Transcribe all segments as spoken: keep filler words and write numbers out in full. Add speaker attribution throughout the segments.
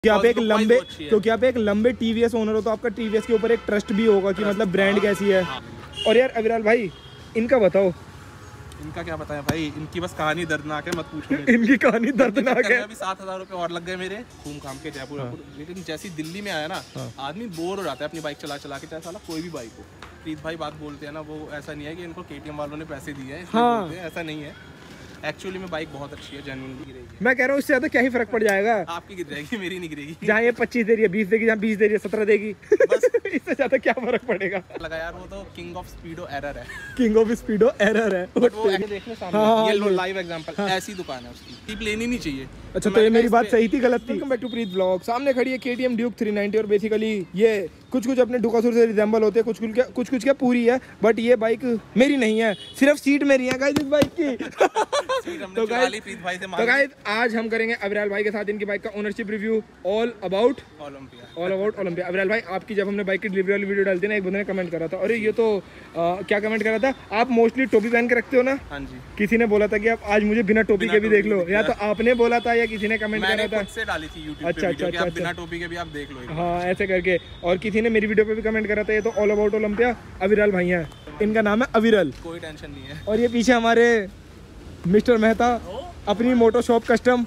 Speaker 1: कि आप एक लंबे क्योंकि आप एक लंबे टीवीएस ओनर हो तो आपका टीवीएस के ऊपर एक ट्रस्ट भी होगा कि मतलब ब्रांड कैसी है। और यार अविराल भाई इनका बताओ।
Speaker 2: इनका क्या बताया भाई, इनकी बस कहानी दर्दनाक है, मत पूछो।
Speaker 1: इनकी कहानी दर्दनाक है।
Speaker 2: अभी सात हजार रुपए और लग गए मेरे घूम घाम के जयपुर। हाँ। लेकिन जैसी दिल्ली में आया ना, हाँ। आदमी बोर हो जाता है अपनी बाइक चला चला के, चाहे साला कोई भी बाइक हो। प्रीत भाई बात बोलते हैं ना, वो ऐसा नहीं है कि इनको केटीएम वालों ने पैसे दिए हैं, हाँ। ऐसा नहीं है। एक्चुअली में बाइक बहुत अच्छी है, जेन्युइनली गिरेगी।
Speaker 1: मैं कह रहा हूँ इससे ज्यादा क्या ही फर्क पड़ जाएगा।
Speaker 2: आपकी गिर जाएगी, मेरी नहीं गिरेगी।
Speaker 1: जहाँ ये पच्चीस दे रही है बीस देगी, जहाँ बीस दे रही है सत्रह देगी, बस इससे ज्यादा क्या फर्क पड़ेगा।
Speaker 2: लगा यार वो तो किंग ऑफ स्पीडो एरर है।
Speaker 1: किंग ऑफ स्पीडो एरर है।
Speaker 2: बट वो देखने सामने, हाँ, ये लो लाइव एग्जांपल, ऐसी दुकान है उसकी, टिप लेनी नहीं चाहिए।
Speaker 1: अच्छा तो ये मेरी बात सही थी गलत थी? Welcome back to Preet blog. सामने खड़ी है केटीएम ड्यूक थ्री नाइंटी और बेसिकली ये कुछ कुछ अपने डुकासुर से रिजेंबल होते हैं, कुछ कुछ क्या कुछ कुछ क्या पूरी है, बट ये बाइक मेरी नहीं है, सिर्फ सीट मेरी है गाइस इस बाइक की। तो गाइस तो गाइस आज हम करेंगे अविराल भाई के साथ इनकी बाइक का ownership review, all about
Speaker 2: Olympia
Speaker 1: all about Olympia. Aviral भाई आपकी जब हमने बाइक की डिलीवरी वाली वीडियो डालती है ना, एक बंदे ने कमेंट करा था, अरे ये तो आ, क्या कमेंट करा था, आप मोस्टली टोपी पहन के रखते हो ना? हाँ जी। किसी ने बोला था कि आप आज मुझे बिना टोपी के भी देख लो, या तो आपने बोला था या किसी ने कमेंट करा था?
Speaker 2: से डाली थी यूट्यूब
Speaker 1: अच्छा अच्छा अच्छा
Speaker 2: बिना टोपी के भी आप देख लो।
Speaker 1: हाँ ऐसे करके, और किसी ने मेरी वीडियो पे भी कमेंट करा था, ये तो ऑल अबाउट ओलंपिया अविराल भाई हैं, इनका नाम है अविरल,
Speaker 2: कोई टेंशन नहीं है।
Speaker 1: और ये पीछे हमारे मिस्टर मेहता अपनी moto shop custom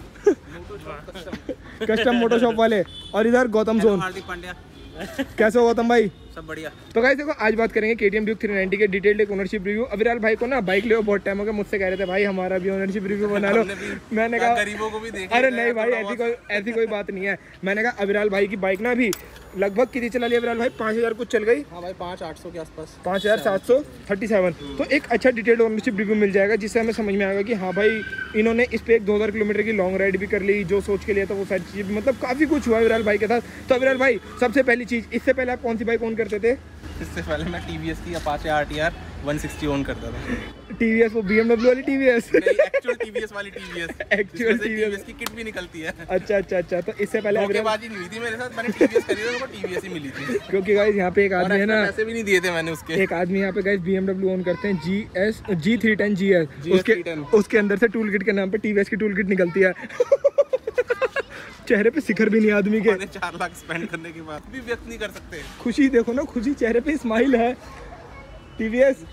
Speaker 1: custom moto shop वाले, और इधर गौतम जोन। कैसे हो गौतम भाई?
Speaker 2: सब बढ़िया।
Speaker 1: तो गाइस देखो आज बात करेंगे केटीएम ड्यूक थ्री नाइंटी के डिटेल्ड एक ओनरशिप रिव्यू। अविराल भाई को ना बाइक ले बहुत टाइम हो गया, मुझसे कह रहे थे भाई हमारा भी ओनरशिप रिव्यू बना लो। मैंने कहा
Speaker 2: गरीबों को भी देखना।
Speaker 1: अरे नहीं भाई ऐसी कोई ऐसी कोई बात नहीं है। मैंने कहा अविराल भाई की बाइक ना भी लगभग कितनी चला लिया अविराल भाई? पाँच हजार कुछ चल गई।
Speaker 2: हाँ भाई पाँच आठ सौ के आसपास,
Speaker 1: पाँच हजार सात सौ थर्टी सेवन। तो एक अच्छा डिटेल्ड ओनरशिप रिव्यू मिल जाएगा जिससे हमें समझ में आएगा कि हाँ भाई इन्होंने इस पे एक दो हजार किलोमीटर की लॉन्ग राइड भी कर ली, जो सोच के लिया था वो सारी चीज़, मतलब काफ़ी कुछ हुआ अविराल भाई के साथ। तो अविराल भाई सबसे पहली चीज़, इससे पहले आप कौन सी बाइक ओन करते थे?
Speaker 2: इससे पहले मैं टीवीएस की Apache RTR one sixty own करता था।
Speaker 1: टीवीएस वो बीएमडब्ल्यू वाली टीवीएस?
Speaker 2: नहीं, एक्चुअल टीवीएस वाली टीवीएस।
Speaker 1: एक्चुअल टीवीएस
Speaker 2: की किट भी निकलती है।
Speaker 1: अच्छा अच्छा अच्छा। तो इससे पहले
Speaker 2: धोखेबाजी नहीं हुई थी मेरे साथ, मैंने टीवीएस खरीदा तो टीवीएस ही मिली थी।
Speaker 1: क्योंकि गाइस यहाँ पे एक आदमी है ना,
Speaker 2: पैसे भी नहीं दिए थे मैंने उसके।
Speaker 1: एक आदमी यहाँ पे गाइस बीएमडब्ल्यू ओन करते हैं, G S G three ten G S, उसके उसके अंदर से टूल किट के नाम पे टीवीएस की टूल किट निकलती है। चेहरे पे शिखर भी नहीं आदमी के,
Speaker 2: चार लाख स्पेंड करने के बाद भी व्यक्त नहीं कर सकते
Speaker 1: खुशी। देखो ना खुशी चेहरे पे, स्माइल है। टीवीएस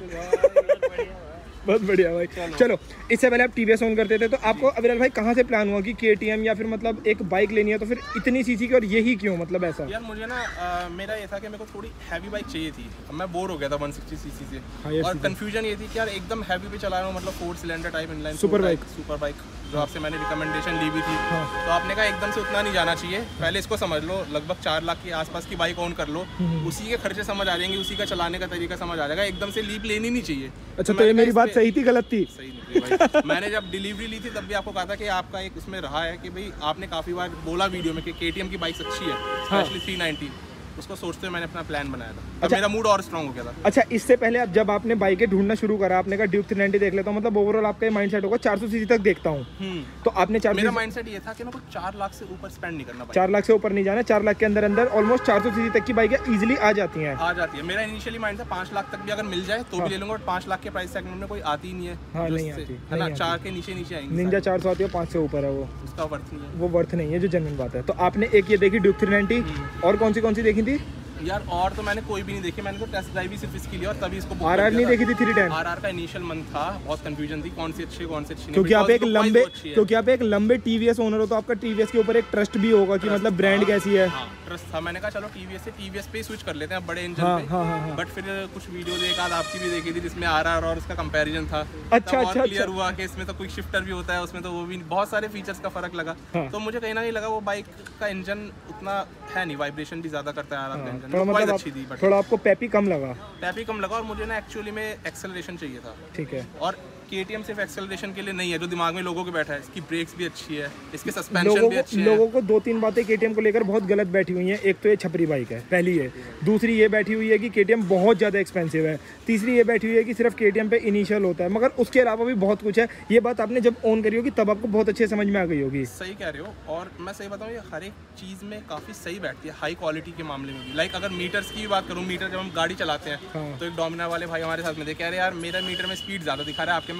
Speaker 1: बहुत बढ़िया भाई। चलो, चलो इससे पहले आप टीवीएस ओन करते थे, तो आपको अविराल भाई कहाँ से प्लान हुआ कि केटीएम या फिर मतलब एक बाइक लेनी है तो फिर इतनी सीसी की, और यही क्यों, मतलब ऐसा?
Speaker 2: यार मुझे ना आ, मेरा ये था कि मेरे को थोड़ी हैवी बाइक चाहिए थी, मैं बोर हो गया था वन सिक्सटी सीसी से। हाँ, और कंफ्यूजन ये थी कि यार एकदम हैवी भी चला रहा हूँ, मतलब four cylinder type inline super bike super bike जो आपसे मैंने रिकमेंडेशन ली भी थी। हाँ। तो आपने कहा एकदम से उतना नहीं जाना चाहिए, पहले इसको समझ लो, लगभग चार लाख के आसपास की बाइक ऑन कर लो, उसी के खर्चे समझ आ जाएंगे, उसी का चलाने का तरीका समझ आ जाएगा, एकदम से लीप लेनी नहीं चाहिए।
Speaker 1: अच्छा तो ये मेरी बात सही थी गलत थी?
Speaker 2: सही नहीं भाई। मैंने जब डिलीवरी ली थी तब भी आपको कहा था कि आपका एक उसमें रहा है कि भाई आपने काफी बार बोला वीडियो में कि केटीएम की बाइक अच्छी है, स्पेशली थ्री नाइंटी, उसको सोचते हुए मैंने अपना प्लान बनाया था। अच्छा, मेरा मूड और स्ट्रांग हो गया था। अच्छा इससे पहले अब जब आपने बाइकें ढूंढना शुरू करा, आपने कहा ड्यूक थ्री नाइंटी देख लेता हूं, मतलब ओवरऑल आपका माइंडसेट होगा चार सौ सीसी तक देखता हूं, तो आपने चार मेरा माइंडसेट ये था कि ना कुछ चार लाख से ऊपर स्पेंड नहीं करना,
Speaker 1: चार लाख से ऊपर नहीं जाना, चार लाख के अंदर अंदर ऑलमोस्ट चार सौ सीसी तक की बाइकें इजीली आ जाती हैं आ जाती है
Speaker 2: मेरा इनिशियली माइंड था पाँच लाख तक भी अगर मिल जाए तो भी ले लूंगा, बट पाँच लाख के प्राइस सेगमेंट में कोई आती नहीं है।
Speaker 1: हाँ नहीं आती है ना,
Speaker 2: चार के नीचे नीचे आएंगे।
Speaker 1: निंजा चार सौ आती है, पाँच से ऊपर है वो,
Speaker 2: उसका वर्थ नहीं है,
Speaker 1: वो वर्थ नहीं है, जो जेन्युइन बात है। तो आपने एक ये देखी ड्यूक थ्री नाइंटी, और कौन सी कौन सी देखी थी?
Speaker 2: यार और तो मैंने कोई भी नहीं देखी, मैंने तो टेस्ट ड्राइव ही सिर्फ इसकी लिया और तभी इसको
Speaker 1: आरआर नहीं देखी थी? थ्री टेन
Speaker 2: आरआर का इनिशियल मन था, बहुत कंफ्यूजन थी कौन सी अच्छी कौन सी अच्छी नहीं,
Speaker 1: क्योंकि आप एक लंबे क्योंकि आप एक लंबे टीवीएस ओनर हो तो आपका टीवीएस के ऊपर एक ट्रस्ट भी होगा कि मतलब ब्रांड कैसी है।
Speaker 2: ट्रस्ट था, मैंने कहा चलो टीवीएस से टीवीएस पे स्विच कर लेते हैं बड़े इंजन पे। बट फिर कुछ वीडियो एक आध आपकी भी देखी थी जिसमें आरआर और उसका कंपैरिजन था। अच्छा अच्छा क्लियर हुआ कि इसमें तो क्विक शिफ्टर भी होता है, उसमें तो वो भी बहुत सारे फीचर्स का फर्क लगा। तो मुझे कहीं ना कहीं लगा वो बाइक का इंजन उतना है नहीं, वाइब्रेशन भी ज्यादा करता है आरआर का इंजन, अच्छी थी,
Speaker 1: थोड़ा आपको पेपी कम लगा,
Speaker 2: पेपी कम लगा। और मुझे ना एक्चुअली में एक्सेलरेशन चाहिए था, ठीक है, और केटीएम सिर्फ एक्सेलरेशन के लिए नहीं है जो दिमाग में लोगों के बैठा है, इसकी ब्रेक्स भी अच्छी है, इसके सस्पेंशन भी अच्छे हैं। लोगों को दो तीन बातें केटीएम को लेकर बहुत गलत बैठी हुई हैं। एक तो ये छपरी बाइक है, पहली है। दूसरी ये बैठी हुई है कि केटीएम बहुत ज़्यादा एक्सपेंसिव है। तीसरी ये बैठी हुई है कि सिर्फ केटीएम पे इनिशियल होता है, मगर उसके अलावा भी बहुत कुछ है। ये बात आपने जब ऑन करी होगी तब आपको बहुत अच्छे समझ में आ गई होगी। सही कह रहे हो, और मैं सही बताऊँ ये हर एक चीज़ में काफ़ी सही बैठती है, हाई क्वालिटी के मामले में भी। लाइक अगर मीटर्स की बात करूँ, मीटर जब हम गाड़ी चलाते हैं तो एक डोमिनार वाले भाई हमारे साथ में देखे, अरे यार मेरा मीटर में स्पीड ज़्यादा दिखा रहा है, आपके में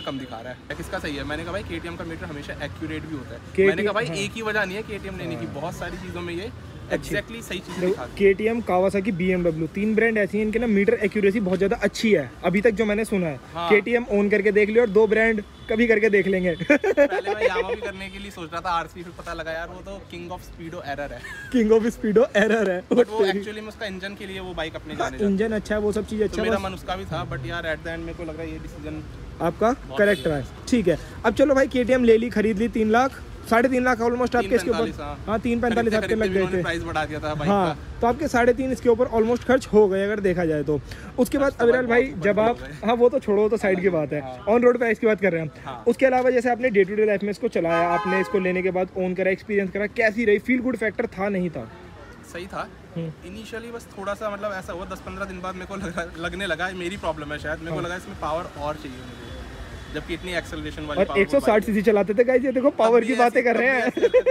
Speaker 2: में कम दिखा रहा है, किसका सही है? मैंने कहा भाई केटीएम का मीटर हमेशा एक्यूरेट भी होता है। मैंने कहा भाई हाँ। एक ही वजह नहीं है केटीएम लेने की, बहुत सारी चीज़ों में ये एग्जैक्टली सही चीज़ दिखा।
Speaker 1: केटीएम, कावासाकी, बीएमडब्ल्यू तीन ब्रांड ऐसी हैं इनके ना मीटर एक्यूरेसी बहुत ज़्यादा अच्छी है अभी तक जो मैंने सुना है। हाँ। केटीएम ऑन करके देख लियो और दो ब्रांड कभी करके देख लेंगे।
Speaker 2: पहले मैं यामा भी करने के लिए सोच रहा था आरसी, फिर पता लगा यार वो तो किंग ऑफ स्पीडो एरर है।
Speaker 1: किंग ऑफ स्पीडो एरर है,
Speaker 2: बट वो एक्चुअली में उसका इंजन के लिए वो बाइक अपने जाने जाता है।
Speaker 1: इंजन अच्छा है, वो सब चीज़ अच्छा है।
Speaker 2: मेरा मन उसका भी था, बट यार एट द एंड मेरे को लग रहा है ये डिसीजन
Speaker 1: आपका करेक्ट रहा है। ठीक है, अब चलो भाई केटीएम ले ली, खरीद ली, तीन लाख साढ़े तीन लाख ऑलमोस्ट आपके इसके ऊपर। हाँ, तीन पैंतालीस आपके लग गए थे।
Speaker 2: प्राइस बढ़ा दिया था बाइक
Speaker 1: हाँ, तो आपके साढ़े तीन इसके ऊपर ऑलमोस्ट खर्च हो गए अगर देखा जाए तो। उसके बाद अविरल भाई जब आप, हाँ वो तो छोड़ो, तो साइड की बात है, ऑन रोड प्राइस की बात कर रहे हैं हम। उसके अलावा जैसे आपने डे टू डे लाइफ में इसको चलाया, आपने इसको लेने के बाद ऑन करा, एक्सपीरियंस करा, कैसी रही? फील गुड फैक्टर था नहीं था?
Speaker 2: सही था इनिशियली, बस थोड़ा सा मतलब ऐसा हुआ दस पंद्रह दिन बाद मेरे को लगा, लगने लगा मेरी प्रॉब्लम है शायद, मेरे को लगा इसमें पावर और चाहिए मुझे, जबकि इतनी एक्सेलरेशन वाली
Speaker 1: और एक सौ साठ सीसी चलाते थे गाइस, ये देखो पावर की बातें कर रहे हैं।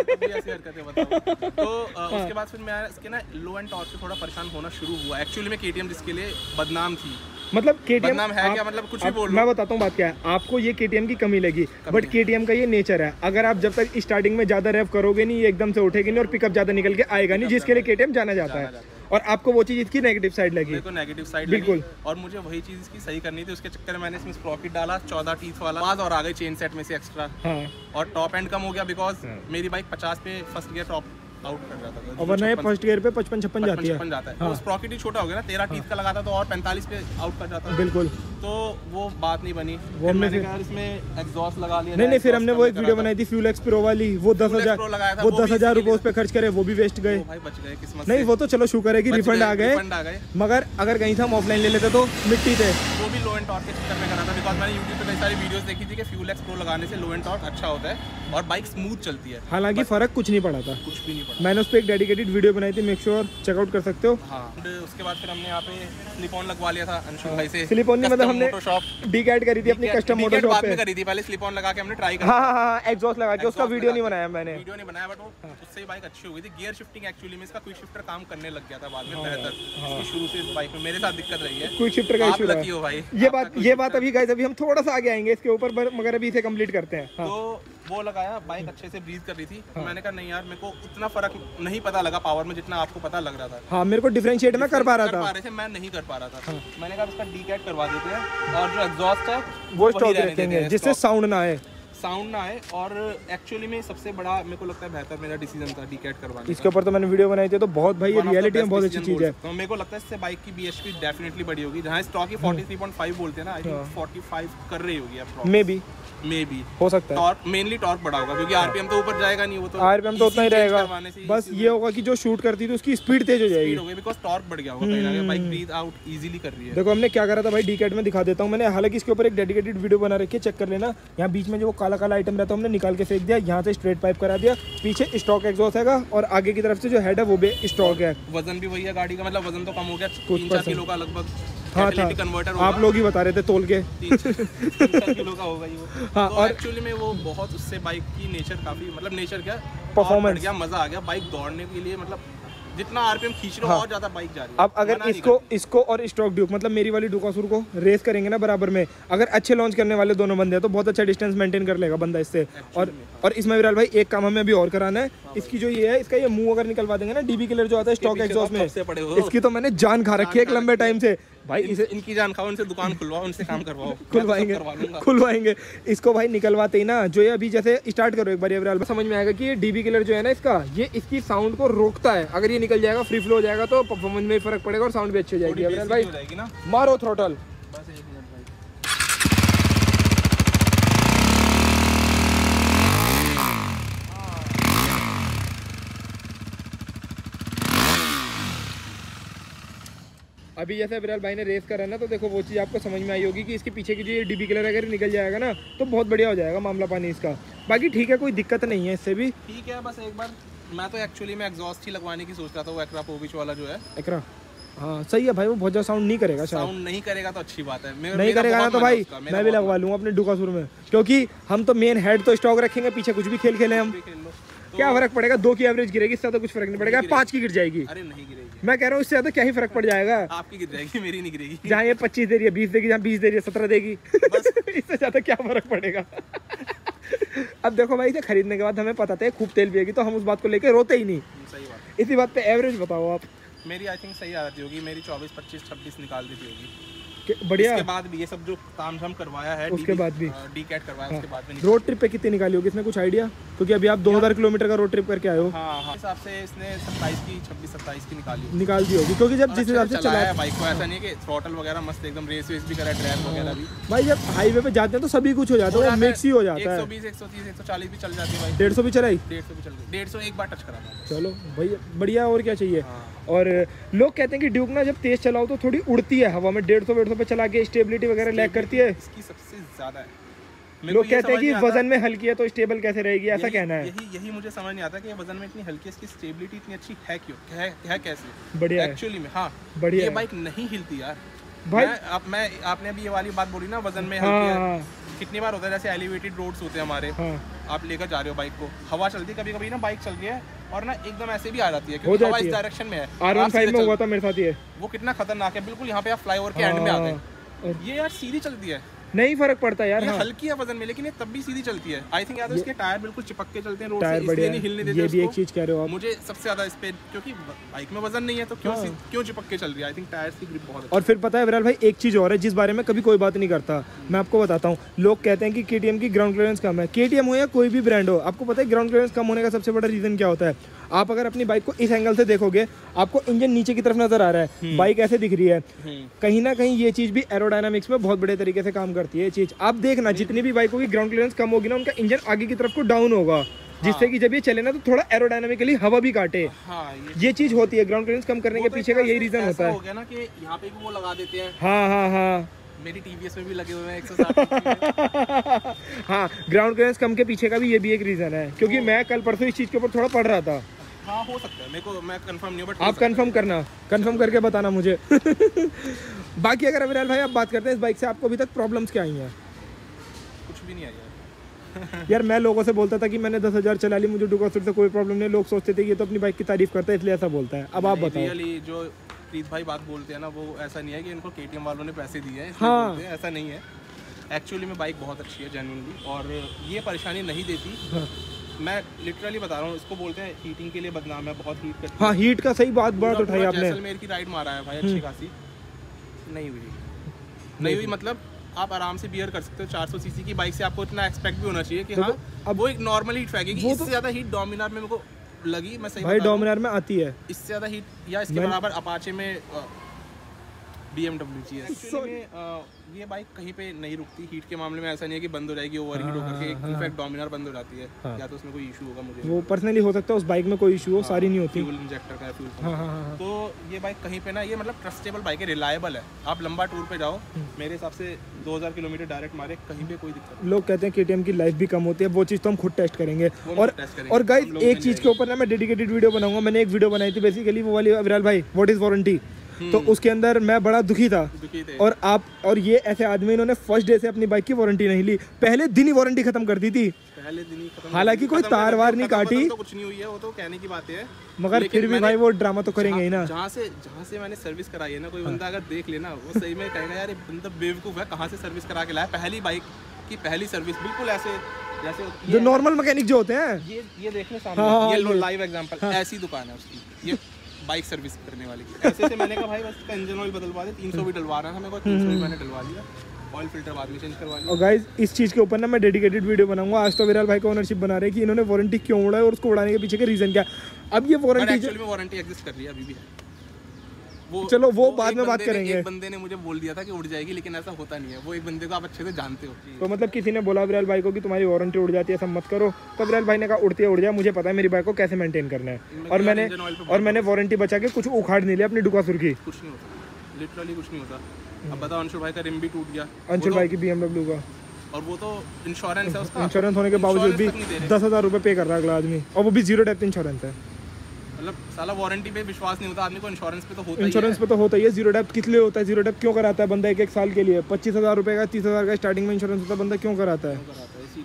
Speaker 2: तो उसके बाद फिर मैं इसके ना लो एंड टॉर्क से थोड़ा परेशान होना शुरू हुआ। एक्चुअली में केटीएम जिसके लिए बदनाम थी,
Speaker 1: मतलब केटीएम
Speaker 2: बदनाम है क्या, मतलब कुछ भी बोल,
Speaker 1: मैं बताता हूँ बात क्या है। आपको ये केटीएम की कमी लगी, बट केटीएम का ये नेचर है, अगर आप जब तक स्टार्टिंग में ज्यादा रेव करोगे नहीं, ये एकदम से उठेगी नहीं और पिकअप ज्यादा निकल के आएगा नहीं, जिसके लिए केटीएम जाना जाता है। और आपको वो चीज इसकी नेगेटिव साइड लगी।
Speaker 2: मेरे को नेगेटिव साइड
Speaker 1: बिल्कुल,
Speaker 2: और मुझे वही चीज इसकी सही करनी थी, उसके चक्कर में मैंने इसमें स्प्रॉकेट डाला चौदह टीथ वाला, पांच और आ गए चेन सेट में से एक्स्ट्रा। हाँ। और टॉप एंड कम हो गया बिकॉज हाँ। मेरी बाइक पचास पे फर्स्ट गियर टॉप आउट कर जाता था, वरना ये फर्स्ट गियर पे पचपन छप्पन जाती है, जाता है। हाँ। तो स्प्रॉकेट ही छोटा हो गया ना, तेरह टीथ का लगाता तो और पैंतालीस पे आउट कर जाता।
Speaker 1: बिल्कुल,
Speaker 2: तो वो बात नहीं बनी। वो मैंने कहा इसमें एग्जॉस्ट लगा लिया।
Speaker 1: नहीं नहीं, फिर हमने वो एक वीडियो बनाई थी फ्यूल एक्स प्रो वाली, वो दस हजार वो दस हजार रुपए उस पे खर्च करे, वो भी वेस्ट गए।
Speaker 2: भाई बच गए किस्मत
Speaker 1: नहीं, वो तो चलो शुक्र है कि रिफंड आ गए, मगर अगर कहीं से हम ऑफलाइन ले लेते तो मिट्टी थे।
Speaker 2: वो भी लो एंड टॉर्क के चक्कर में करा था, बिकॉज मैंने यूट्यूब पे कई सारी वीडियोस देखी थी कि फ्यूल एक्स प्रो लगाने से लो एंड टॉर्क अच्छा होता है और बाइक स्मूथ चलती है।
Speaker 1: हालांकि फर्क कुछ नहीं पड़ा था,
Speaker 2: कुछ भी नहीं पड़ा।
Speaker 1: मैंने उस पर एक डेडिकेटेड वीडियो बनाई थी, मेक श्योर चेकआउट कर सकते हो।
Speaker 2: हाँ, उसके बाद फिर हमने यहाँ पे स्लिप ऑन लगवा लिया था अंशुल भाई से।
Speaker 1: स्लिप ऑन नहीं, मतलब हमने डीकैट करी थी अपनी कस्टम मोटर शॉप पे
Speaker 2: करी थी, पहले स्लिप ऑन लगा के हमने ट्राई करा।
Speaker 1: हाँ हाँ, एग्जॉस्ट लगा के, उसका वीडियो नहीं बनाया मैंने,
Speaker 2: वीडियो नहीं बनाया, बट वो उससे बाइक अच्छी हो गई थी। गियर शिफ्टिंग एक्चुअली में इसका क्विक शिफ्टर काम करने लग गया था बाद में बेहतर। इसकी शुरू से इस बाइक में मेरे साथ दिक्कत रही है, क्विक शिफ्टर का इशू रहा है भाई। ये बात ये बात अभी गाइस अभी हम थोड़ा सा आगे आएंगे इसके ऊपर, मगर अभी इसे कंप्लीट करते हैं। तो वो लगाया, बाइक अच्छे से ब्रीथ कर रही थी। हाँ। मैंने कहा नहीं यार, मेरे को उतना फर्क नहीं पता लगा पावर में जितना आपको पता लग रहा था। हाँ, मेरे को डिफरेंशिएट मैं कर पा रहा था, रहे थे मैं नहीं कर पा रहा था। हाँ। मैंने कहा इसका डीकैट करवा देते हैं और जो एग्जॉस्ट है वो स्टॉक रखेंगे जिससे साउंड ना आए साउंड ना आए और एक्चुअली में सबसे बड़ा मेरे को लगता है बेहतर मेरा डिसीजन था डीकैट करवाने। इसके ऊपर तो मैंने वीडियो बनाई थी, तो बहुत भाई ये रियलिटी में बहुत अच्छी चीज है। तो मेरे को लगता है इससे बाइक की बीएचपी डेफिनेटली बड़ी होगी, जहां स्टॉक ही तैंतालीस पॉइंट पाँच बोलते हैं ना, आई थिंक पैंतालीस कर रही होगी अब मे बी मे बी हो सकता है। टॉर्क मेनली टॉर्क बड़ा होगा क्योंकि आरपीएम तो ऊपर जाएगा नहीं, वो तो आरपीएम तो उतना ही रहेगा, बस ये होगा कि जो शूट करती थी उसकी स्पीड तेज हो जाएगी बिकॉज़ टॉर्क बढ़ गया होगा, कहीं ना कहीं बाइक ब्रीथ आउट इजीली कर रही है। देखो हमने क्या करा था भाई, डीकैट में दिखा देता हूं मैंने, हालांकि इसके ऊपर एक डेडिकेटेड वीडियो बना रखी है, चेक कर लेना। यहाँ बीच में जो काला काला आइटम रहता है हमने निकाल के फेंक दिया, यहाँ से स्ट्रेट पाइप करा दिया, पीछे स्टॉक एग्जॉस्ट है और आगे की तरफ से जो हेड है वो भी स्टॉक है। वजन भी वही है गाड़ी का, मतलब वजन तो कम हो गया तीन चार किलो का लगभग। हाँ था, कन्वर्टर आप लोग ही बता रहे थे तोल के तीन चार किलो का होगा ये वो। हाँ, तो और एक्चुअली में वो बहुत उससे बाइक की नेचर काफी, मतलब नेचर क्या परफॉर्मेंस क्या मजा आ गया बाइक दौड़ने के लिए, मतलब जितना आरपीएम खींच रहे हो और ज्यादा बाइक जा रही है। अब अगर इसको इसको और स्टॉक ड्यूक मतलब मेरी वाली डुकासुर को रेस करेंगे ना बराबर में, अगर अच्छे लॉन्च करने वाले दोनों बंदे हैं तो बहुत अच्छा डिस्टेंस मेंटेन कर लेगा बंदा इससे। और और इसमें विराल भाई एक काम हमें अभी और कराना है, इसकी जो ये है इसका ये मुंह अगर निकलवा देंगे ना, डीबी किलर जो आता है स्टॉक एग्जॉस्ट में, इसकी तो मैंने जान खा रखी है एक लंबे टाइम से भाई। इसे इनकी जान खाओ, उनसे दुकान खुलवाओ, उनसे काम करवाओ, खुलवाएंगे खुलवाएंगे इसको भाई। निकलवाते ही ना जो ये अभी जैसे स्टार्ट करो एक बार विराल, समझ में आएगा कि ये डीबी किलर जो है ना इसका, ये इसकी साउंड को रोकता है। अगर ये निकल जाएगा फ्री फ्लो हो जाएगा तो परफॉर्मेंस में फर्क पड़ेगा और साउंड भी अच्छी हो जाएगी। विराल भाई मारो थ्रोटल। अभी जैसे विराल भाई ने रेस करा ना, तो देखो वो चीज़ आपको समझ में आई होगी कि इसके पीछे की जो ये डीबी किलर अगर निकल जाएगा ना तो बहुत बढ़िया हो जाएगा मामला पानी इसका। बाकी ठीक है, कोई दिक्कत नहीं है इससे भी, ठीक है। बस एक बार मैं तो एक्चुअली में एग्जॉस्ट ही लगवाने की सोच रहा था, वो एक्रा पोविच वाला जो है एक्रा। हाँ सही है भाई, वो बहुत ज्यादा साउंड नहीं करेगा, साउंड नहीं करेगा तो अच्छी बात है। नहीं करेगा ना तो भाई मैं भी लगवा लूंगा अपने डुकासुर में, क्योंकि हम तो मेन हेड तो स्टॉक रखेंगे, पीछे कुछ भी खेल खेले हम।
Speaker 1: क्या फर्क पड़ेगा, दो की एवरेज गिरेगी, इससे तो कुछ फर्क नहीं पड़ेगा, पाँच की गिर जाएगी।
Speaker 2: अरे नहीं गिरेगी,
Speaker 1: मैं कह रहा हूँ इससे ज्यादा क्या ही फर्क पड़ जाएगा।
Speaker 2: आपकी गिर जाएगी, मेरी नहीं गिरेगी।
Speaker 1: जहाँ ये पच्चीस दे रही है बीस देगी, जहाँ बीस दे रही है सत्रह देगी, इससे ज्यादा क्या फर्क पड़ेगा। अब देखो भाई, इसे खरीदने के बाद हमें पता था खूब तेल पिएगी, तो हम उस बात को लेकर रोते ही नहीं।
Speaker 2: सही बात।
Speaker 1: इसी बात पे एवरेज बताओ आप।
Speaker 2: मेरी आई थिंक सही आ जाती होगी, मेरी चौबीस पच्चीस छब्बीस निकाल देती होगी।
Speaker 1: बढ़िया।
Speaker 2: इसके बाद भी ये सब जो काम हम करवाया है,
Speaker 1: उसके बाद भी
Speaker 2: डी कैट करवाया, उसके बाद भी
Speaker 1: रोड ट्रिप पे कितनी निकाली होगी इसने, कुछ आइडिया? क्योंकि अभी आप दो हज़ार किलोमीटर का रोड ट्रिप करके आए हो।
Speaker 2: हाँ हाँ, हिसाब से इसने सत्ताईस की छब्बीस सत्ताईस की निकाली
Speaker 1: निकाल दी होगी, क्योंकि जब जिस हिसाब से चलाया
Speaker 2: है बाइक को, ऐसा नहीं है कि थ्रॉटल वगैरह मस्त एकदम रेस वेस भी करा, ट्रैक वगैरह भी।
Speaker 1: भाई जब हाईवे पे जाते हैं तो सभी कुछ हो जाता है, वो मिक्स ही हो जाता है।
Speaker 2: एक सौ बीस एक सौ तीस एक सौ चालीस भी चल जाती है भाई,
Speaker 1: डेढ़ सौ भी चलाई,
Speaker 2: डेढ़ सौ भी चल गई, डेढ़ सौ एक बार टच करा था।
Speaker 1: चलो भाई बढ़िया, और क्या चाहिए। और लोग कहते हैं कि ड्यूक ना जब तेज चलाओ तो थोड़ी उड़ती है हवा में, डेढ़ सौ डेढ़ सौ पे चला के स्टेबिलिटी वगैरह लैग करती है।
Speaker 2: इसकी सबसे ज्यादा है।
Speaker 1: लोग कहते हैं कि वजन में हल्की है तो स्टेबल कैसे रहेगी, ऐसा कहना है।
Speaker 2: यही यही मुझे समझ नहीं आता कि वजन में इतनी हल्की, इसकी स्टेबिलिटी इतनी अच्छी है क्यों, है, है कैसे?
Speaker 1: बढ़िया
Speaker 2: एक्चुअली में। हाँ
Speaker 1: बढ़िया,
Speaker 2: ये बाइक नहीं हिलती यार
Speaker 1: भाई।
Speaker 2: मैं, आप मैं आपने अभी ये वाली बात बोली ना, वजन में
Speaker 1: हाँ,
Speaker 2: हल्की
Speaker 1: हाँ,
Speaker 2: है। कितनी बार होता है, जैसे एलिवेटेड रोड्स होते हैं हमारे,
Speaker 1: हाँ,
Speaker 2: आप लेकर जा रहे हो बाइक को, हवा चलती है कभी कभी ना, बाइक चल रही है और ना एकदम ऐसे भी आ जाती है क्योंकि हवा इस डायरेक्शन में है।
Speaker 1: आर वन फाइव में हुआ था मेरे साथ ये,
Speaker 2: वो कितना खतरनाक है, बिल्कुल यहाँ पे आप फ्लाईओवर के एंड में आते हैं, ये यार सीधी चलती है,
Speaker 1: नहीं फर्क पड़ता यार।
Speaker 2: ये
Speaker 1: हाँ।
Speaker 2: हल्की है वजन में, लेकिन ये तब भी सीधी चलती है। आई थिंक याद है इसके टायर बिल्कुल चिपक के चलते हैं रोड से, इसलिए नहीं हिलने देते।
Speaker 1: ये भी एक चीज कह रहे हो आप।
Speaker 2: मुझे सबसे ज्यादा इस पे, क्योंकि बाइक में वजन नहीं है तो क्यों
Speaker 1: हाँ।
Speaker 2: क्यों चिपक के चल रही है। आई थिंक टायर्स की ग्रिप बहुत।
Speaker 1: और फिर पता है विराल भाई, एक चीज और है जिस बारे में कभी कोई बात नहीं करता, मैं आपको बताता हूँ। लोग कहते हैं कि केटीएम की ग्राउंड क्लियरेंस कम है। केटीएम हो या कोई भी ब्रांड हो, आपको पता है ग्राउंड क्लियरेंस कम होने का सबसे बड़ा रीजन क्या होता है? आप अगर अपनी बाइक को इस एंगल से देखोगे, आपको इंजन नीचे की तरफ नजर आ रहा है, बाइक ऐसे दिख रही है, कहीं ना कहीं ये चीज भी एरोडायनामिक्स में बहुत बड़े तरीके से काम करती है। ये चीज आप देखना, जितनी भी बाइकों की ग्राउंड क्लियरेंस कम होगी ना, उनका इंजन आगे की तरफ को डाउन होगा, जिससे कि जब ये चले ना तो थोड़ा एरोडायनामिकली हवा भी काटे।
Speaker 2: हाँ,
Speaker 1: ये, ये चीज होती है ग्राउंड क्लियरेंस कम करने के पीछे का यही रीजन होता है।
Speaker 2: हो गया ना कि यहाँ पे भी वो लगा देते हैं।
Speaker 1: हाँ हाँ हाँ,
Speaker 2: मेरी टीवीएस में भी लगे हुए हैं एक सौ साठ।
Speaker 1: हाँ, ग्राउंड क्लियरेंस कम के पीछे का भी ये भी एक रीजन है, क्योंकि मैं कल परसों इस चीज के ऊपर थोड़ा पढ़ रहा था।
Speaker 2: हाँ हो सकता है, मेरे को मैं कंफर्म नहीं हूं, बट
Speaker 1: आप कंफर्म करना, कंफर्म करके बताना मुझे। बाकी अगर अविनाल भाई आप बात करते हैं इस बाइक से, आपको अभी तक प्रॉब्लम्स क्या आई हैं?
Speaker 2: कुछ भी नहीं आई यार।
Speaker 1: यार मैं लोगों से बोलता था कि मैंने दस हजार चला ली, मुझे डुकासुर से कोई प्रॉब्लम नहीं, लोग सोचते थे ये तो अपनी बाइक की तारीफ करता है इसलिए ऐसा बोलता है। अब आप बताओ।
Speaker 2: रियली जो प्रीत भाई बात बोलते हैं ना, वो ऐसा नहीं है कि इनको केटीएम वालों ने पैसे दिए हैं,
Speaker 1: हाँ।
Speaker 2: बोलते हैं, ऐसा नहीं है। एक्चुअली में बाइक बहुत अच्छी है जेन्युइनली, और ये परेशानी नहीं देती।
Speaker 1: हाँ।
Speaker 2: मैं लिटरली बता रहा हूँ, इसको बोलते हैं हीटिंग के लिए बदनाम है, बहुत हीट करती है।
Speaker 1: हाँ, हीट का सही बात बात उठाई आपने।
Speaker 2: जैसलमेर की राइड मारा है भाई अच्छी खासी, नहीं हुई नहीं हुई मतलब आप आराम से बियर कर सकते हो। चार सौ सीसी की बाइक से आपको इतना एक्सपेक्ट भी होना चाहिए कि
Speaker 1: तो
Speaker 2: हाँ
Speaker 1: अब
Speaker 2: वो एक नॉर्मल हीट फेंकेगी।
Speaker 1: वो
Speaker 2: इससे
Speaker 1: तो-
Speaker 2: ज्यादा हीट डोमिनार में मेरे को लगी, मैं सही
Speaker 1: भाई
Speaker 2: बता रहा हूँ।
Speaker 1: डोमिनार में आती है
Speaker 2: इससे ज्यादा हीट या इसके बराबर अपाचे में बी एम डब्ल्यू जी है। ये बाइक कहीं पे नहीं रुकती हीट के मामले में, ऐसा नहीं है कि बंद हो जाएगी ओवर हीट होकर के, इनफैक्ट डोमिनार बंद हो जाती है।
Speaker 1: हाँ।
Speaker 2: या तो उसमें कोई इशू होगा मुझे,
Speaker 1: वो पर्सनली हो सकता है उस बाइक में कोई इशू हो, सारी नहीं होती।
Speaker 2: फ्यूल इंजेक्टर का फ्यूल।
Speaker 1: हाँ हाँ हाँ।
Speaker 2: तो ये बाइक कहीं पे ना, ये मतलब ट्रस्टेबल बाइक है, रिलायबल है। आप लंबा टूर पे जाओ, मेरे हिसाब से दो हज़ार किलोमीटर डायरेक्ट मारे, कहीं पे कोई दिक्कत नहीं।
Speaker 1: लोग कहते हैं केटीएम की लाइफ भी कम होती है, वो चीज़ तो हम खुद टेस्ट करेंगे।
Speaker 2: वो
Speaker 1: और
Speaker 2: टेस्ट करेंगे।
Speaker 1: और गाइस
Speaker 2: हम लोग
Speaker 1: एक
Speaker 2: मिल
Speaker 1: चीज़ के ऊपर ना मैं डेडिकेटेड वीडियो बनाऊंगा। मैंने एक वीडियो बनाई थी बेसिकली वो वाली, अविनाल भाई व्हाट इज वारंटी, तो उसके अंदर मैं बड़ा दुखी था।
Speaker 2: दुखी थे।
Speaker 1: और आप और ये ऐसे आदमी, इन्होंने फर्स्ट डे से अपनी बाइक की वारंटी नहीं ली, पहले दिन ही वारंटी खत्म कर दी थी।
Speaker 2: पहले दिन ही खत्म।
Speaker 1: हालांकि कोई तार वार नहीं काटी,
Speaker 2: तो कुछ नहीं हुई है, वो तो कहने की बात है,
Speaker 1: मगर फिर भी भाई वो ड्रामा तो करेंगे ही ना।
Speaker 2: जहाँ से जहाँ से मैंने सर्विस कराई है ना, कोई बंदा अगर देख लेना, वो सही में कहेगा यार ये बंदा बेवकूफ है, कहाँ से सर्विस करा के लाया। पहली बाइक की पहली सर्विस बिल्कुल ऐसे जैसे
Speaker 1: जो नॉर्मल मैकेनिक जो होते हैं,
Speaker 2: ये ये देखने
Speaker 1: हाँ,
Speaker 2: सामने, ये लो
Speaker 1: ये-
Speaker 2: लाइव एग्जांपल, ऐसी दुकान है उसकी, ये बाइक सर्विस करने वाली की। ऐसे से मैंने कहा भाई बस इसका इंजन ऑयल बदलवा दे, तीन सौ भी डलवा रहा था मेरे को, तीन सौ भी मैंने डलवा लिया, ऑयल फिल्टर बाद में चेंज करवा लिया।
Speaker 1: और गाइस इस चीज़ के ऊपर ना मैं डेडिकेटेड वीडियो बनाऊंगा। आज तो विराल भाई का ओनरशिप बना रहे हैं कि इन्होंने वारंटी क्यों उड़ाई और उसको उड़ाने के पीछे का रीजन क्या। अब ये वारंटी
Speaker 2: एक्चुअली में वारंटी एग्जिस्ट कर रही है, अभी भी है। वो
Speaker 1: चलो वो बाद
Speaker 2: एक
Speaker 1: में बात
Speaker 2: बंदे ने-
Speaker 1: करेंगे।
Speaker 2: एक बंदे ने मुझे बोल दिया था कि उड़ जाएगी, लेकिन ऐसा होता नहीं है। वो एक बंदे को आप अच्छे से जानते हो।
Speaker 1: तो मतलब किसी ने बोला विराल भाई को कि तुम्हारी वारंटी उड़ जाती है, सब मत करो, तो विराल भाई ने कहा उड़ती है उड़ जाए, मुझे पता है मेरी बाइक को कैसे मेंटेन करना है। और मैंने
Speaker 2: इंजन ऑयल पे
Speaker 1: और मैंने वारंटी बचा के कुछ उखाड़ नहीं लिया अपनी डुकासुर की।
Speaker 2: कुछ नहीं होता, लिटरली कुछ नहीं होता। अब बताओ, अंशुल भाई का रिम भी टूट गया,
Speaker 1: अंशुल भाई की बीएमडब्ल्यू का,
Speaker 2: और वो तो इंश्योरेंस है उसका।
Speaker 1: इंश्योरेंस होने के बावजूद भी
Speaker 2: इंश्योरेंस तक नहीं दे रहे।
Speaker 1: दस हजार रुपये पे कर रहा है अगला आदमी, और वो भी जीरो डेप्थ इंश्योरेंस है।
Speaker 2: मतलब साला वारंटी पे विश्वास नहीं होता आदमी को, इंश्योरेंस पे तो होता ही है।
Speaker 1: इंश्योरेंस पे तो होता ही है। जीरो डेप्थ किस लिए होता है? जीरो डेप्थ क्यों कराता है बंदा एक एक साल के लिए? पच्चीस हजार रुपये का, तीस हजार का स्टार्टिंग में इंश्योरेंस होता है, बंदा क्यों कराता है?
Speaker 2: कराता है इसीलिए।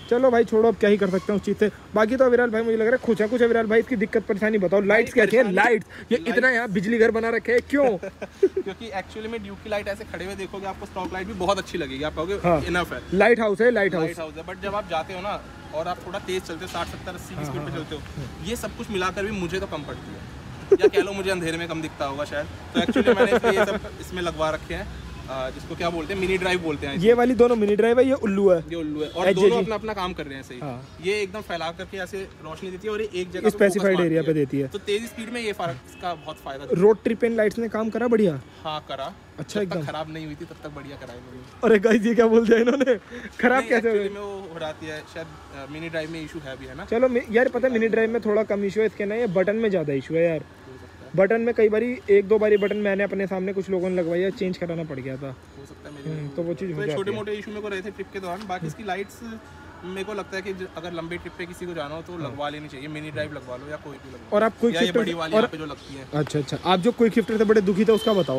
Speaker 1: चलो भाई छोड़ो, अब क्या ही कर सकते हैं उस चीज़ से। बाकी तो अविराल भाई मुझे लग रहा है खुश है कुछ। अविराल भाई इसकी दिक्कत परेशानी बताओ, लाइट्स कैसी है? लाइट्स ये इतना यहाँ बिजली घर बना रखे है क्यों?
Speaker 2: क्योंकि एक्चुअली में ड्यूक की लाइट ऐसे खड़े हुए देखोगे आपको स्टॉक लाइट भी बहुत अच्छी लगेगी, आप कहोगे इनफ है,
Speaker 1: लाइट हाउस है, लाइट
Speaker 2: लाइट हाउस है। बट जब आप जाते हो ना और आप थोड़ा तेज चलते हो, साठ सत्तर अस्सी की स्पीड पे चलते हो, ये सब कुछ मिलाकर भी मुझे तो कम पड़ती है, या कह लो मुझे अंधेरे में कम दिखता होगा शायद। तो एक्चुअली मैंने ये सब इसमें लगवा रखे हैं, जिसको क्या बोलते हैं, मिनी ड्राइव बोलते हैं।
Speaker 1: ये वाली दोनों मिनी ड्राइव है, ये उल्लू है,
Speaker 2: ये उल्लू है, और दोनों अपना अपना काम कर रहे हैं सही। हाँ। ये एकदम फैला करके ऐसे रोशनी देती है और ये एक जगह
Speaker 1: स्पेसिफाइड एरिया पे देती है,
Speaker 2: तो तेज स्पीड में ये फर्क, इसका बहुत फायदा।
Speaker 1: रोड ट्रिप इन लाइट्स ने काम करा बढ़िया?
Speaker 2: हाँ करा,
Speaker 1: अच्छा, एकदम
Speaker 2: खराब नहीं हुई थी तब तक बढ़िया कराई।
Speaker 1: अरे गाइस ये क्या बोलते हैं इन्होंने, खराब कैसे
Speaker 2: हुई? में वो हो जाती है शायद, मिनी ड्राइव में इशू है भी, है ना।
Speaker 1: चलो यार पता है मिनी ड्राइव में थोड़ा कम इशू है, इसके ना ये बटन में ज्यादा इशू है यार। बटन में कई बारी एक दो बारी बटन मैंने अपने सामने कुछ लोगों ने लगवाई है, चेंज कराना पड़ गया था,
Speaker 2: हो सकता है मेरे,
Speaker 1: तो वो चीज़ हो जाती है।
Speaker 2: छोटे मोटे इशू में को रहे थे ट्रिप के दौरान। बाकी इसकी लाइट्स मेरे को लगता है कि अगर लंबे ट्रिप पे किसी को जाना हो तो लगवा लेनी चाहिए, मिनी ड्राइव लगवा लो या कोई भी लगवा।
Speaker 1: और आप क्विक शिफ्टर
Speaker 2: बड़ी वाली यहाँ पे जो लगती है।
Speaker 1: अच्छा अच्छा, आप जो क्विक शिफ्टर से बड़े दुखी थे उसका बताओ।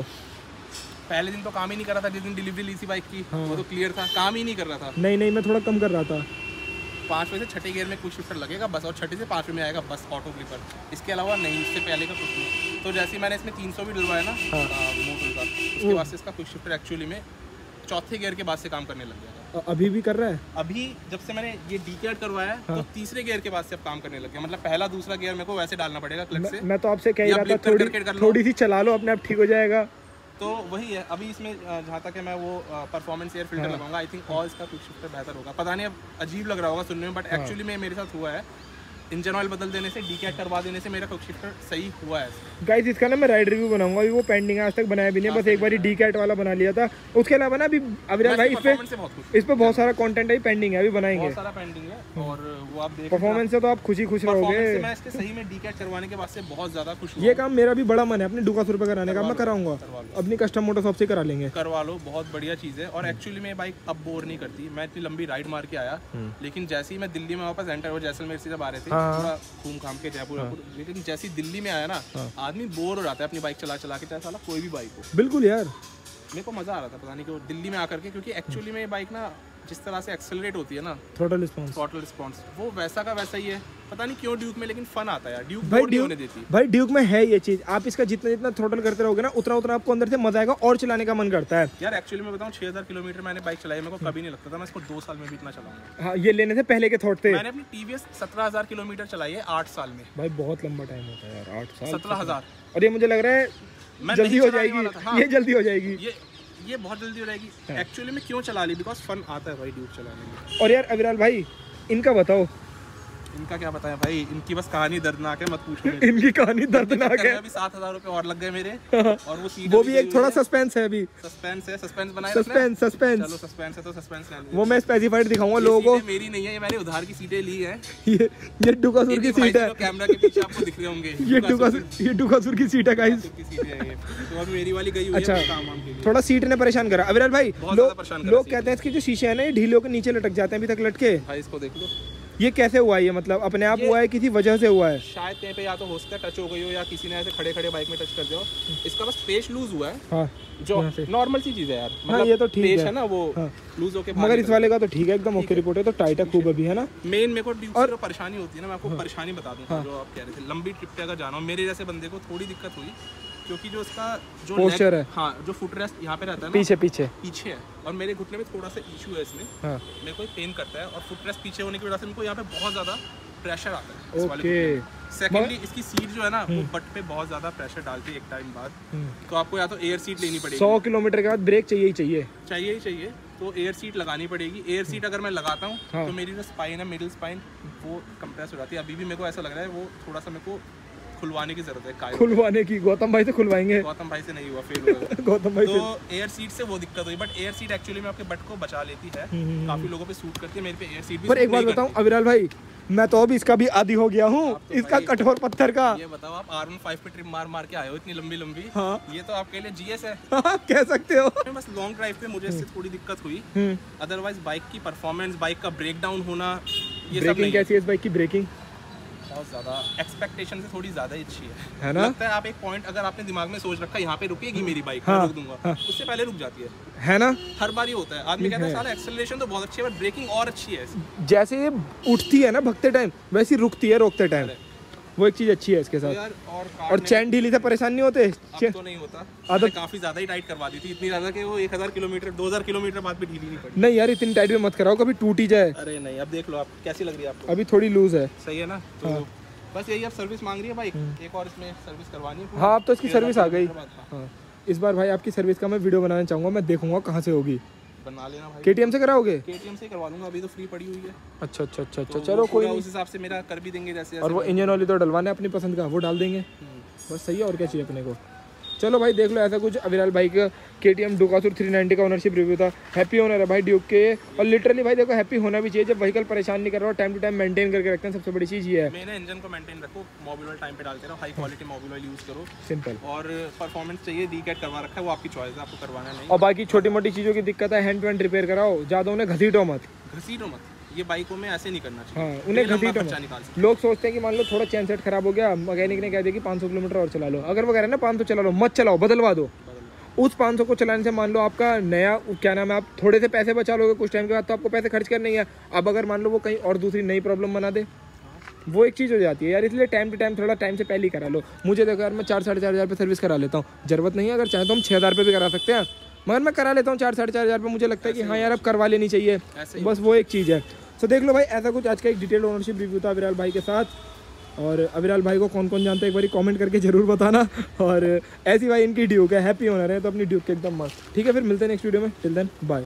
Speaker 2: पहले दिन तो काम ही नहीं कर रहा था, जिस दिन डिलीवरी ली थी बाइक की वो तो क्लियर था, काम ही नहीं कर रहा था।
Speaker 1: नहीं नहीं मैं थोड़ा कम कर रहा था।
Speaker 2: पाँचवें से छठे गियर में क्विक शिफ्टर लगेगा बस, और छठे से पाँचवें में आएगा बस ऑटो क्लिपर, इसके अलावा नहीं, इससे पहले का कुछ नहीं। तो जैसे ही मैंने इसमें तीन सौ भी डलवाया ना मोटर का, उसके बाद से इसका क्विक शिफ्टर एक्चुअली में चौथे गियर के बाद से काम करने लग गया।
Speaker 1: अभी भी कर रहा है?
Speaker 2: अभी जब से मैंने ये डीकैट करवाया है तो तीसरे गियर के बाद से अब काम करने लग गया। मतलब पहला दूसरा गियर मेरे को वैसे डालना पड़ेगा क्लच से।
Speaker 1: मैं तो आपसे कह रहा था थोड़ी थोड़ी सी चला लो, अपने आप ठीक हो जाएगा।
Speaker 2: तो वही है, अभी इसमें जहाँ तक है मैं वो परफॉर्मेंस एयर फिल्टर लगाऊंगा। आई थिंक और इसका क्विक शिफ्टर बेहतर होगा। पता नहीं अब अजीब लग रहा होगा सुनने में, बट एक्चुअली में मेरे साथ हुआ है। इंजन ऑयल बदल देने से, डीकैट करवा देने से मेरा क्विक शिफ्टर सही हुआ है। गाइस
Speaker 1: इसका ना मैं राइड रिव्यू बनाऊंगा, अभी वो पेंडिंग है, आज तक बनाया भी नहीं, बस एक बार डीकैट वाला बना लिया था। उसके अलावा ना अभी अविराल भाई इस पे इस पे बहुत सारा कंटेंट है, पेंडिंग है, अभी बनाएंगे, बहुत सारा पेंडिंग है। और वो आप देख परफॉर्मेंस से तो आप खुशी खुश रहोगे।
Speaker 2: मैं इसके सही में डीकैट करवाने के बाद से बहुत ज्यादा खुश हूं।
Speaker 1: ये काम मेरा भी बड़ा मन है अपने डुकासुर पे कराने का, मैं कराऊंगा अपनी कस्टम मोटर शॉप से करा लेंगे।
Speaker 2: करवा लो, बहुत बढ़िया चीज है। और एक्चुअली में बाइक अब बोर नहीं करती। मैं इतनी लंबी राइड मार के आया, लेकिन जैसे ही मैं दिल्ली में वापस एंटर हुआ, जैसलमेर से जब आ रहे थे काम के जयपुर, लेकिन जैसी दिल्ली में आया ना, आदमी बोर हो जाता है अपनी बाइक चला चला के, चाहे साला कोई भी बाइक हो।
Speaker 1: बिल्कुल यार,
Speaker 2: मेरे को मजा आ रहा था पता नहीं क्यों दिल्ली में आकर के, क्योंकि एक्चुअली में ये बाइक ना जिस तरह से एक्सेलरेट होती है ना,
Speaker 1: थ्रॉटल रिस्पांस
Speaker 2: थ्रॉटल रिस्पांस वो वैसा का वैसा ही है। पता नहीं क्यों ड्यूक में, लेकिन फन आता है यार। ड्यूक
Speaker 1: भाई
Speaker 2: ड्यूक होने देती
Speaker 1: भाई ड्यूक में है ये चीज, आप इसका जितना जितना थ्रॉटल करते रहोगे ना, उतना उतना आपको अंदर से मजा आएगा और चलाने का मन करता है
Speaker 2: यार। एक्चुअली मैं बताऊं, छह हज़ार किलोमीटर मैंने बाइक चलाई, मेरे को कभी नहीं लगता था मैं इसको दो साल में भी इतना चलाऊंगा।
Speaker 1: हाँ, ये लेने से पहले के थॉट थे।
Speaker 2: मैंने अपनी टीवीएस सत्रह हज़ार किलोमीटर चलाई है आठ साल में।
Speaker 1: भाई बहुत लंबा टाइम होता है यार, आठ साल
Speaker 2: सत्रह हज़ार
Speaker 1: और ये मुझे लग रहा है जल्दी हो जाएगी, ये जल्दी हो जाएगी,
Speaker 2: ये ये बहुत जल्दी हो जाएगी। एक्चुअली में क्यों चला ली, बिकॉज फन आता है भाई ड्यूक चलाने में।
Speaker 1: और यार अविराल भाई इनका बताओ।
Speaker 2: इनका क्या बताया भाई, इनकी बस कहानी दर्दनाक है, मत पूछो।
Speaker 1: इनकी कहानी दर्दनाक है।
Speaker 2: अभी सात हजार रुपए और लग गए मेरे, और वो सीट
Speaker 1: वो भी एक थोड़ा सस्पेंस है अभी।
Speaker 2: सस्पेंस है, सस्पेंस बनाया,
Speaker 1: सस्पेंस सस्पेंस
Speaker 2: चलो सस्पेंस है तो सस्पेंस ले लो।
Speaker 1: वो मैं स्पेसिफाइड दिखाऊंगा लोगों को।
Speaker 2: मेरी नहीं है, ये मैंने उधार की सीटें ली है।
Speaker 1: ये ये डुकासुर की सीट है,
Speaker 2: कैमरा के पीछे आपको दिख रहे होंगे।
Speaker 1: ये डुकासुर ये डुकासुर की सीट है गाइस,
Speaker 2: की सीट है ये। तो अब मेरी वाली गई हुई है। अच्छा,
Speaker 1: थोड़ा सीट ने परेशान करा अविराल भाई। लोग कहते हैं इसके जो शीशे है ना, ये ढीलों के नीचे लटक जाते हैं अभी तक लटके।
Speaker 2: भाई इसको देख लो,
Speaker 1: ये कैसे हुआ है? ये मतलब अपने आप हुआ है, किसी वजह से हुआ है?
Speaker 2: शायद कहीं पे या तो हो सकता है टच हो गई हो, या किसी ने ऐसे खड़े खड़े बाइक में टच कर दिया हो। इसका बस पेच लूज हुआ है। हाँ, जो नॉर्मल सी चीज है यार। मतलब
Speaker 1: हाँ, ये तो ठीक
Speaker 2: पेच
Speaker 1: है,
Speaker 2: है ना वो लूज होके।
Speaker 1: मगर इस वाले का तो ठीक है, एकदम ओके रिपोर्ट है, तो टाइट है खूब अभी, है ना।
Speaker 2: मेन मेरे को ड्यूक से परेशानी होती है ना, मैं आपको परेशानी बता दूं जो आप कह रहे थे। लंबी ट्रिप पे अगर जाना हो, मेरे जैसे बंदे को थोड़ी दिक्कत हुई, क्योंकि जो इसका जो
Speaker 1: पोस्चर है,
Speaker 2: हाँ, जो फुट रेस्ट यहाँ पे रहता है ना,
Speaker 1: पीछे पीछे
Speaker 2: पीछे है, और मेरे घुटने में थोड़ा सा इशू है इसमें। हाँ। मेरे को पेन करता है, और फुट रेस्ट पीछे होने की वजह से मेरे को यहाँ पे बहुत ज्यादा प्रेशर आता है इस वाले घुटने। सेकेंडली इसकी सीट जो है ना, वो बट पे बहुत ज्यादा प्रेशर डालती है एक टाइम बाद। तो आपको या तो एयर सीट लेनी पड़ेगी।
Speaker 1: सौ किलोमीटर के बाद ब्रेक चाहिए ही चाहिए
Speaker 2: चाहिए ही चाहिए तो एयर सीट लगानी पड़ेगी। एयर सीट अगर मैं लगाता हूँ हाँ। तो मेरी जो स्पाइन है, मिडिल स्पाइन, वो कंप्रेस हो जाती है। अभी भी मेरे को ऐसा लग रहा है वो थोड़ा सा मेरे को खुलवाने की जरूरत है।
Speaker 1: खुलवाने की गौतम भाई से खुलवाएंगे।
Speaker 2: गौतम भाई से नहीं हुआ, फेल हुआ
Speaker 1: गौतम भाई
Speaker 2: तो एयर सीट से वो दिक्कत हुई। बट एयर सीट एक्चुअली में आपके बट को बचा लेती है, काफी लोगों पे सूट करती है, मेरे पे एयर सीट भी।
Speaker 1: पर एक बात बताऊं अविराल भाई, मैं तो अभी इसका भी आदी हो गया हूँ, तो इसका कठोर पत्थर का।
Speaker 2: ये बताओ, आप आर वन फाइव पे ट्रिप मार मार के आए हो इतनी लंबी लंबी।
Speaker 1: हाँ।
Speaker 2: ये तो आपके लिए जीएस है।
Speaker 1: हाँ, कह सकते हो।
Speaker 2: बस लॉन्ग ड्राइव पे मुझे इससे थोड़ी दिक्कत हुई, अदरवाइज बाइक की परफॉर्मेंस, बाइक का ब्रेक डाउन होना, ये सब नहीं।
Speaker 1: कैसी है इस बाइक की ब्रेकिंग?
Speaker 2: बहुत ज़्यादा एक्सपेक्टेशन से थोड़ी ज़्यादा ही अच्छी है,
Speaker 1: है ना?
Speaker 2: लगता है आप एक पॉइंट अगर आपने दिमाग में सोच रखा है यहाँ पे रुकेगी मेरी बाइक,
Speaker 1: हाँ,
Speaker 2: मैं रोक दूंगा,
Speaker 1: हाँ,
Speaker 2: उससे पहले रुक जाती है
Speaker 1: है ना?
Speaker 2: हर बार ये होता है, आदमी कहता है साला एक्सेलरेशन तो बहुत अच्छी है बट ब्रेकिंग और अच्छी है।
Speaker 1: जैसे ये उठती है ना भगते टाइम, वैसी रुकती है रोकते टाइम, वो एक चीज़ अच्छी है इसके साथ।
Speaker 2: यार और
Speaker 1: और चैन ढीली से परेशान नहीं होते?
Speaker 2: अब तो नहीं होता, आदत काफी ज्यादा ही टाइट करवा दी थी, इतनी ज्यादा कि वो एक हज़ार किलोमीटर दो हज़ार किलोमीटर बाद भी ढीली नहीं पड़ी।
Speaker 1: नहीं यार इतनी टाइट भी मत कराओ, कभी टूट ही जाए।
Speaker 2: अरे नहीं, अब देख लो आप कैसी लग रही है आपको?
Speaker 1: अभी थोड़ी लूज है।
Speaker 2: सही है ना? तो हाँ। बस यही अब सर्विस मांग रही है बाइक, एक और इसमें सर्विस करवानी है।
Speaker 1: हाँ अब तो इसकी सर्विस आ गई। हाँ इस बार भाई आपकी सर्विस का मैं वीडियो बनाना चाहूँगा, मैं देखूंगा कहाँ से होगी।
Speaker 2: बना लेना भाई।
Speaker 1: केटीएम से कराओगे?
Speaker 2: केटीएम से करवा दूंगा, अभी तो फ्री पड़ी हुई है।
Speaker 1: अच्छा अच्छा अच्छा अच्छा,
Speaker 2: तो
Speaker 1: चलो कोई नहीं,
Speaker 2: उस हिसाब से मेरा कर भी देंगे जैसे।
Speaker 1: और वो इंजन ऑयल तो डलवाना है अपनी पसंद का, वो डाल देंगे, बस सही है। और क्या चाहिए अपने को? चलो भाई देख लो, ऐसा कुछ अविराल भाई का केटीएम डुकासुर थ्री नाइंटी का ओनरशिप रिव्यू था। हैप्पी ओनर है भाई ड्यूक के, और लिटरली भाई देखो हैप्पी होना भी चाहिए जब व्हीकल परेशान नहीं कर रहा हो, टाइम टू टाइम मेंटेन करके रखते हैं, सबसे बड़ी चीज़ ये है।
Speaker 2: मैंने इंजन को मेंटेन रखो, मोबिल ऑयल टाइम पे डालते रहो, high quality Mobil oil use करो,
Speaker 1: सिंपल।
Speaker 2: और परफॉर्मेंस चाहिए डीकैट करवा रखा है, वो आपकी चॉइस है, आपको करवाना नहीं।
Speaker 1: और बाकी छोटी मोटी चीज़ों की दिक्कत है, हैंड टू हैंड रिपेयर कराओ, ज़्यादा उन्हें घसीटो मत।
Speaker 2: घसीटो मत, ये बाइकों में ऐसे नहीं करना चाहिए।
Speaker 1: हाँ उन्हें घसीटो मत। लोग सोचते हैं कि मान लो थोड़ा चैन सेट खराब हो गया, मैकेनिक ने कह दिया कि पाँच सौ किलोमीटर और चला लो, अगर वो कह रहे हैं ना पाँच सौ चला लो, मत चलाओ, बदलवा दो। उस पाँच सौ को चलाने से मान लो आपका नया क्या नाम है, आप थोड़े से पैसे बचा लोगे, कुछ टाइम के बाद तो आपको पैसे खर्च करने ही है। अब अगर मान लो वो कहीं और दूसरी नई प्रॉब्लम बना दे, वो एक चीज़ हो जाती है यार, इसलिए टाइम टू टाइम थोड़ा टाइम से पहले ही करा लो। मुझे देखो यार मैं चार साढ़े चार हज़ार पे सर्विस करा लेता हूँ, जरूरत नहीं है, अगर चाहे तो हम छः हज़ार पे भी करा सकते हैं, मगर मैं करा लेता हूँ चार साढ़े चार हज़ार पे, मुझे लगता है कि हाँ यार अब करवा लेनी चाहिए, बस वो एक चीज़ है। तो देख लो भाई, ऐसा कुछ आज का एक डिटेल ओनरशिप रिव्यू था अविराल भाई के साथ। और अविराल भाई को कौन कौन जानता है एक बार कमेंट करके जरूर बताना। और ऐसी भाई इनकी ड्यूक है, हैप्पी ओनर है, तो अपनी ड्यूक के एकदम मस्त। ठीक है फिर मिलते हैं नेक्स्ट वीडियो में, टिल देन बाय।